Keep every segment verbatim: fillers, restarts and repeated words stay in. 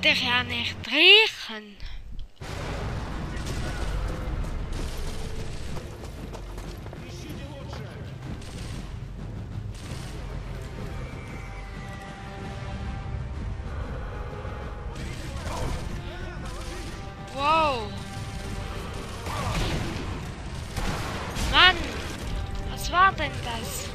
dich ja nicht riechen. Wow. Mann, was war denn das?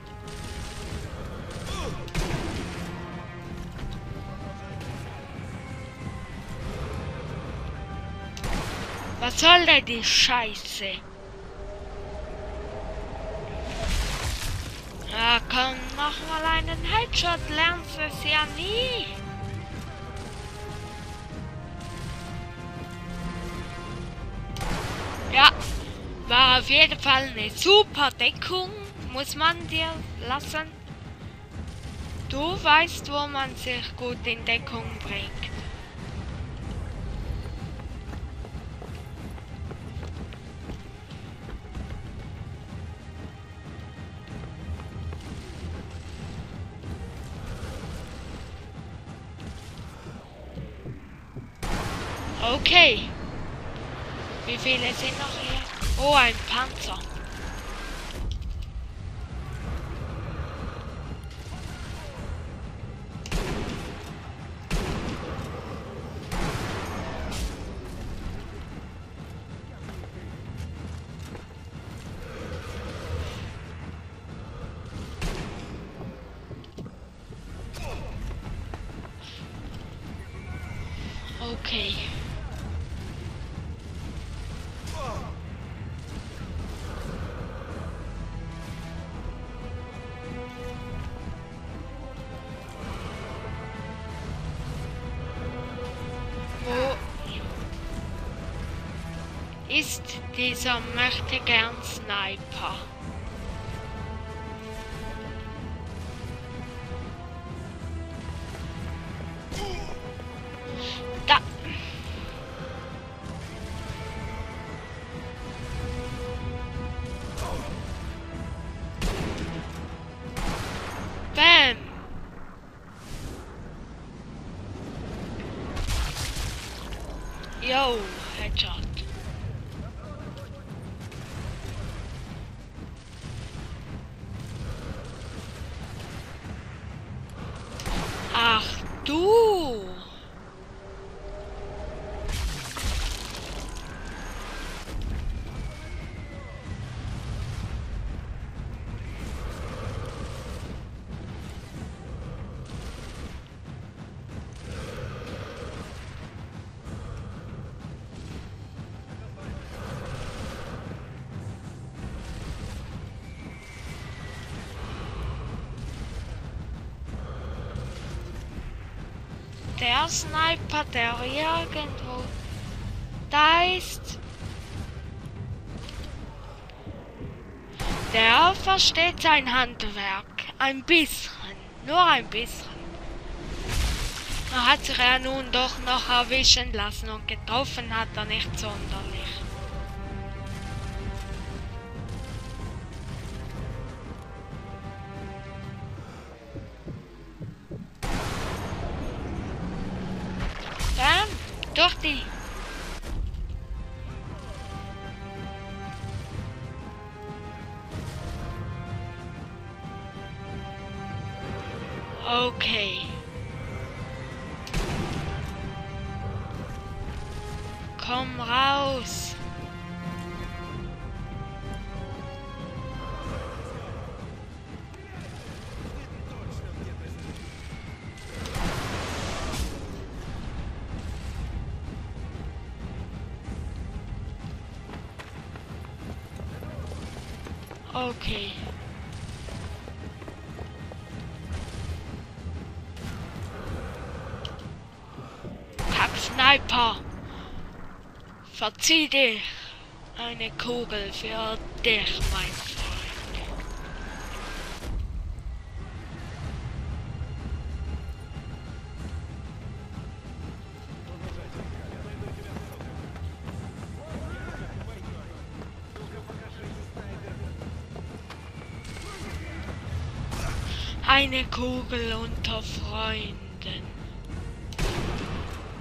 Was soll denn die Scheiße? Ja, komm, mach mal einen Headshot, lernst es ja nie. Ja, war auf jeden Fall eine super Deckung, muss man dir lassen. Du weißt, wo man sich gut in Deckung bringt. Okay. Wie viele sind noch hier? Oh, ein Panzer. Okay. Wo ist dieser möchtegern Sniper? Da. Bam. Yo, Headshot. Ach du. Der Sniper, der irgendwo da ist, der versteht sein Handwerk. Ein bisschen, nur ein bisschen. Er hat sich ja nun doch noch erwischen lassen und getroffen hat er nicht sonderlich. Bam, durch die. Okay. Komm raus. Okay. Kack-Sniper! Verzieh dich! Eine Kugel für dich, mein Freund. Eine Kugel unter Freunden.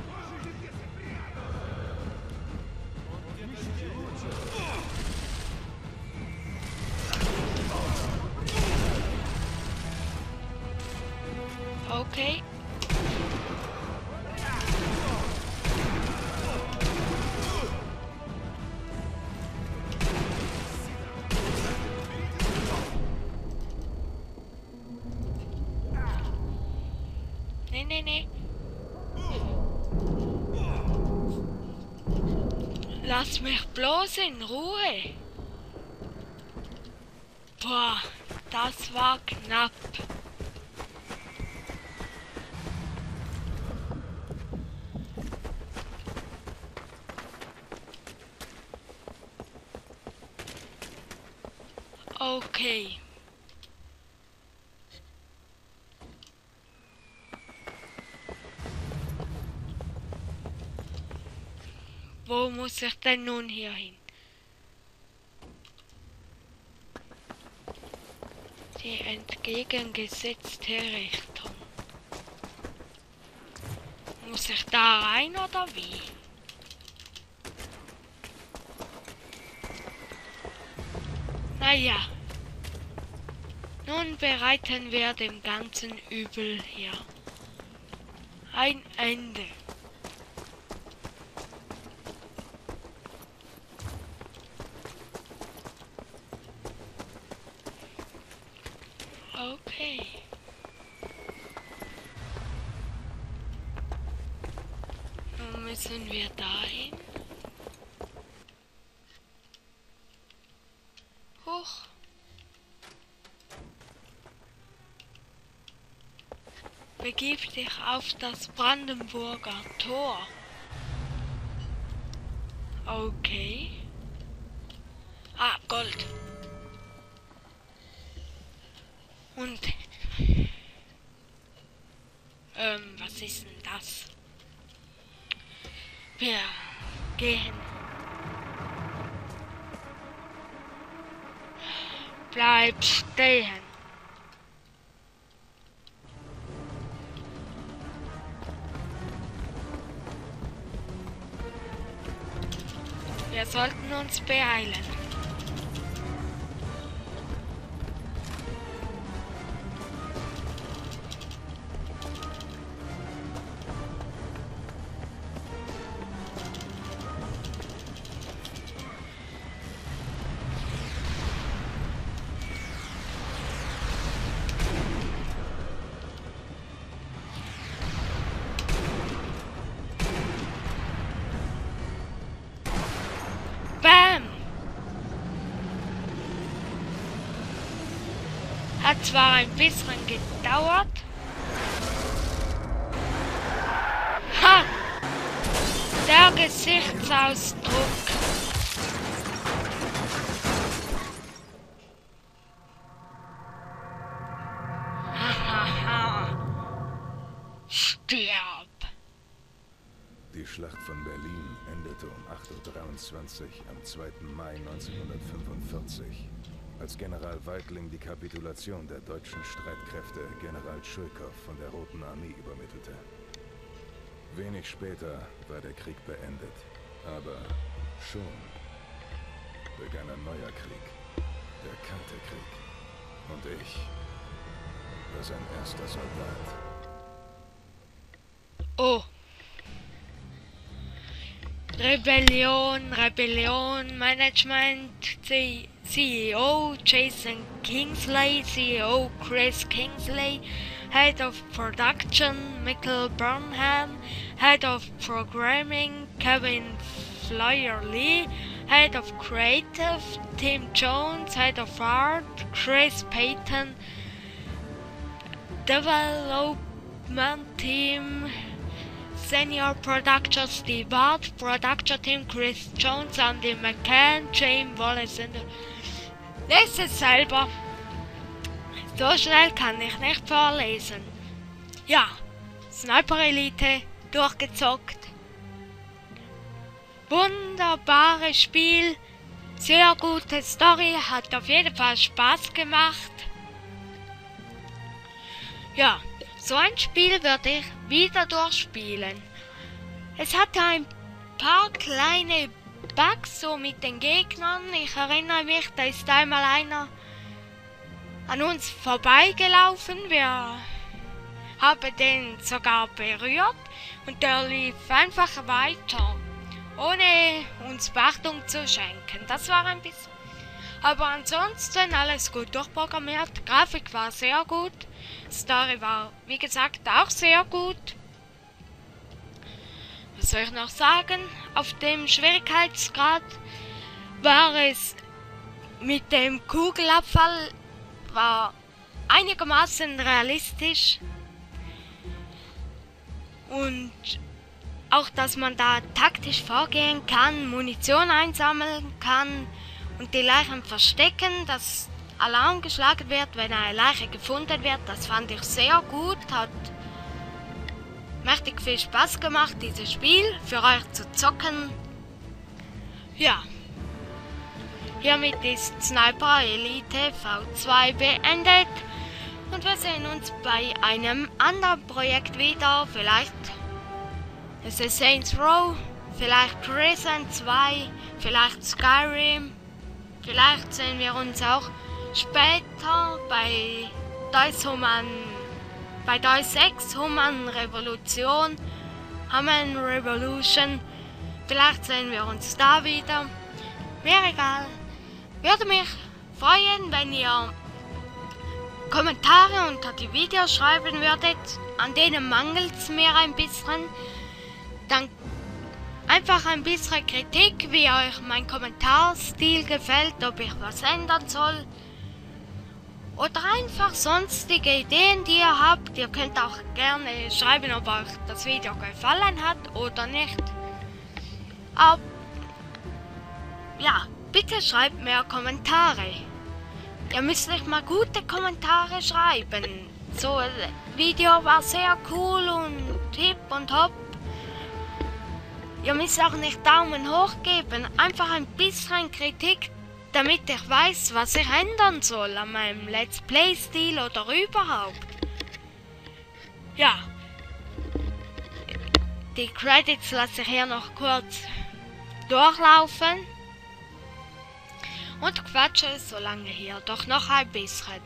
Okay. Nee, nee, nee. Lass mich bloß in Ruhe. Boah, das war knapp. Okay. Wo muss ich denn nun hier hin? Die entgegengesetzte Richtung. Muss ich da rein oder wie? Naja. Nun bereiten wir dem ganzen Übel hier ein Ende. Okay. Nun müssen wir dahin. Hoch. Begib dich auf das Brandenburger Tor. Okay. Ah, Gold. Und ähm, was ist denn das? Wir gehen. Bleib stehen. Wir sollten uns beeilen. Bam! Hat zwar ein bisschen gedauert. Ha! Der Gesichtsausdruck. Hahaha. Stirb! Die Schlacht von Berlin endete um acht Uhr dreiundzwanzig am zweiten Mai neunzehnhundertfünfundvierzig, als General Weitling die Kapitulation der deutschen Streitkräfte General Tschulkow von der Roten Armee übermittelte. Wenig später war der Krieg beendet, aber schon begann ein neuer Krieg, der Kalte Krieg. Und ich war sein erster Soldat. Oh. Rebellion, Rebellion, Management, C E O Jason Kingsley, C E O Chris Kingsley, Head of Production Michael Burnham, Head of Programming Kevin Flyer Lee, Head of Creative Tim Jones, Head of Art Chris Payton, Development Team Senior Production Steve Ward, Production Team Chris Jones, Andy McCann, James Wallace. Lese es selber. So schnell kann ich nicht vorlesen. Ja, Sniper Elite durchgezockt. Wunderbares Spiel, sehr gute Story, hat auf jeden Fall Spaß gemacht. Ja. So ein Spiel würde ich wieder durchspielen. Es hatte ein paar kleine Bugs so mit den Gegnern. Ich erinnere mich, da ist einmal einer an uns vorbeigelaufen. Wir habe den sogar berührt und der lief einfach weiter, ohne uns Beachtung zu schenken. Das war ein bisschen... Aber ansonsten alles gut durchprogrammiert, Grafik war sehr gut, Story war wie gesagt auch sehr gut. Was soll ich noch sagen? Auf dem Schwierigkeitsgrad war es mit dem Kugelabfall war einigermaßen realistisch und auch, dass man da taktisch vorgehen kann, Munition einsammeln kann und die Leichen verstecken, dass Alarm geschlagen wird, wenn eine Leiche gefunden wird. Das fand ich sehr gut, hat mächtig viel Spaß gemacht, dieses Spiel für euch zu zocken. Ja, hiermit ist Sniper Elite V zwei beendet und wir sehen uns bei einem anderen Projekt wieder, vielleicht es ist Saints Row, vielleicht Crescent zwei, vielleicht Skyrim, vielleicht sehen wir uns auch später bei Deus Human, bei Deus Ex Human Revolution, Human Revolution, vielleicht sehen wir uns da wieder, mir egal. Würde mich freuen, wenn ihr Kommentare unter die Videos schreiben würdet, an denen mangelt es mir ein bisschen. Dann einfach ein bisschen Kritik, wie euch mein Kommentarstil gefällt, ob ich was ändern soll. Oder einfach sonstige Ideen, die ihr habt. Ihr könnt auch gerne schreiben, ob euch das Video gefallen hat oder nicht. Aber ja, bitte schreibt mir Kommentare. Ihr müsst nicht mal gute Kommentare schreiben. So, das Video war sehr cool und hip und hopp. Ihr müsst auch nicht Daumen hoch geben, einfach ein bisschen Kritik, damit ich weiß, was ich ändern soll an meinem Let's Play-Stil oder überhaupt. Ja, die Credits lasse ich hier noch kurz durchlaufen und quatsche so lange hier doch noch ein bisschen.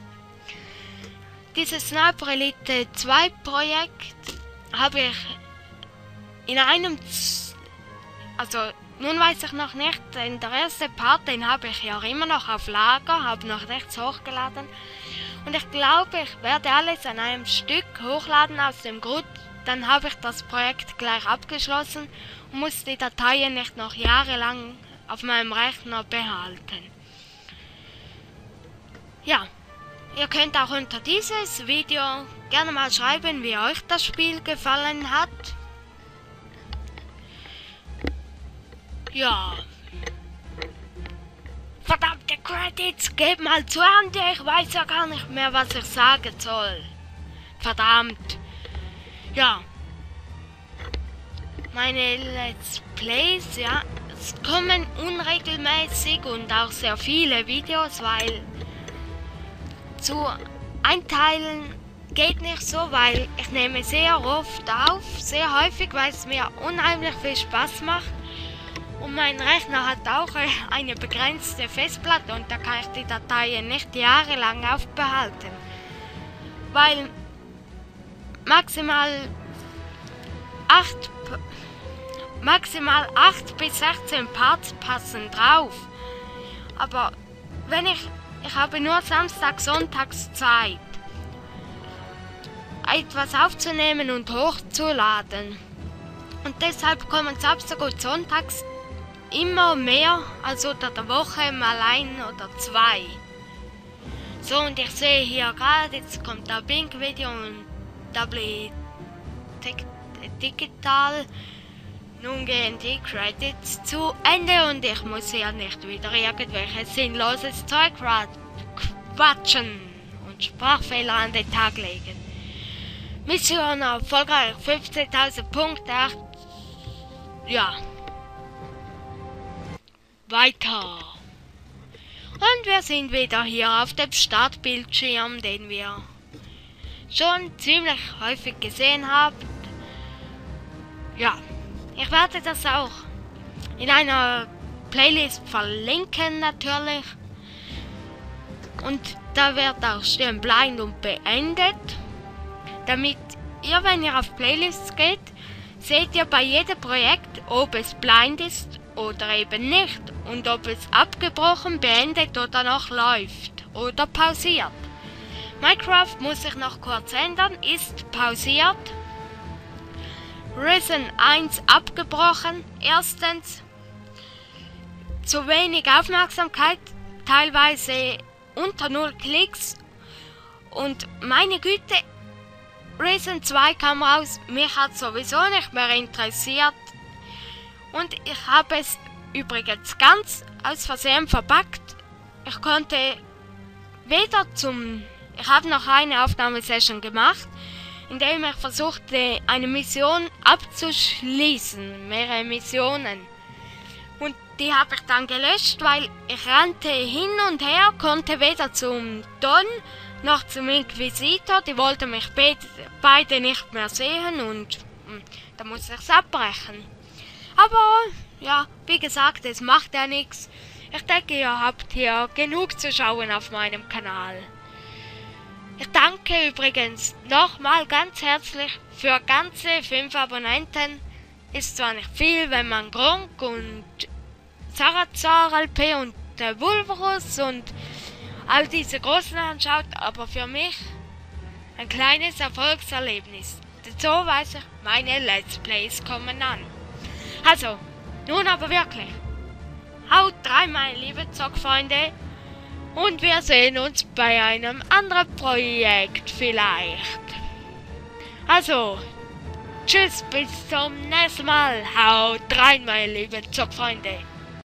Dieses Sniper Elite zwei Projekt habe ich in einem, Z also nun weiß ich noch nicht, in der ersten Part, den habe ich ja immer noch auf Lager, habe noch nichts hochgeladen und ich glaube, ich werde alles an einem Stück hochladen aus dem Grund, dann habe ich das Projekt gleich abgeschlossen und muss die Dateien nicht noch jahrelang auf meinem Rechner behalten. Ja, ihr könnt auch unter dieses Video gerne mal schreiben, wie euch das Spiel gefallen hat. Ja. Verdammte Credits, gebt mal zu Hand, ich weiß ja gar nicht mehr, was ich sagen soll. Verdammt. Ja. Meine Let's Plays, ja, es kommen unregelmäßig und auch sehr viele Videos, weil zu einteilen geht nicht so, weil ich nehme sehr oft auf, sehr häufig, weil es mir unheimlich viel Spaß macht. Und mein Rechner hat auch eine begrenzte Festplatte und da kann ich die Dateien nicht jahrelang aufbehalten. Weil maximal acht, maximal acht bis sechzehn Parts passen drauf. Aber wenn ich, ich habe nur Samstag, Sonntags Zeit, etwas aufzunehmen und hochzuladen. Und deshalb kommen Samstag und Sonntags immer mehr als unter der Woche mal ein oder zwei. So, und ich sehe hier gerade, jetzt kommt der Bink-Video und Double Digital. Nun gehen die Credits zu Ende und ich muss hier nicht wieder irgendwelches sinnloses Zeug quatschen und Sprachfehler an den Tag legen. Mission erfolgreich, fünfzehntausend Punkte. Ja. Weiter. Und wir sind wieder hier auf dem Startbildschirm, den wir schon ziemlich häufig gesehen haben. Ja, ich werde das auch in einer Playlist verlinken natürlich. Und da wird auch stehen blind und beendet. damit ihr, wenn ihr auf Playlists geht, seht ihr bei jedem Projekt, ob es blind ist oder eben nicht und ob es abgebrochen, beendet oder noch läuft oder pausiert. Minecraft muss sich noch kurz ändern, ist pausiert. Risen eins abgebrochen. Erstens zu wenig Aufmerksamkeit, teilweise unter null Klicks und meine Güte, Risen zwei kam raus, mich hat sowieso nicht mehr interessiert und ich habe es übrigens ganz aus Versehen verpackt. Ich konnte weder zum... Ich habe noch eine Aufnahmesession gemacht, in der ich versuchte, eine Mission abzuschließen, mehrere Missionen. Und die habe ich dann gelöscht, weil ich rannte hin und her, konnte weder zum Don noch zum Inquisitor, die wollten mich be beide nicht mehr sehen und mh, da musste ich es abbrechen. Aber ja, wie gesagt, es macht ja nichts. Ich denke, ihr habt hier genug zu schauen auf meinem Kanal. Ich danke übrigens nochmal ganz herzlich für ganze fünf Abonnenten. Ist zwar nicht viel, wenn man Gronk und Sarazar L P und der Vulverus und all diese Großen anschaut, aber für mich ein kleines Erfolgserlebnis. So weiß ich, meine Let's Plays kommen an. Also, nun aber wirklich. Haut rein, meine lieben Zockfreunde. Und wir sehen uns bei einem anderen Projekt vielleicht. Also, tschüss, bis zum nächsten Mal. Haut rein, meine lieben Zockfreunde.